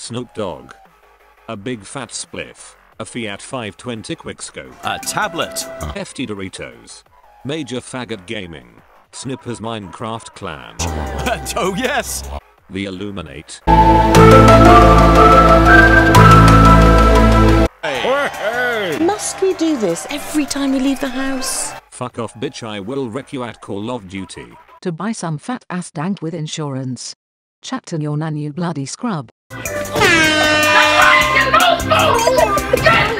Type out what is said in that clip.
Snoop Dogg. A big fat spliff. A Fiat 520 quickscope. A tablet. Hefty Doritos. Major faggot gaming. Snipper's Minecraft clan. Oh yes! The Illuminate. Must we do this every time we leave the house? Fuck off bitch, I will wreck you at Call of Duty. To buy some fat ass dank with insurance. Chat to your nan, you bloody scrub. Get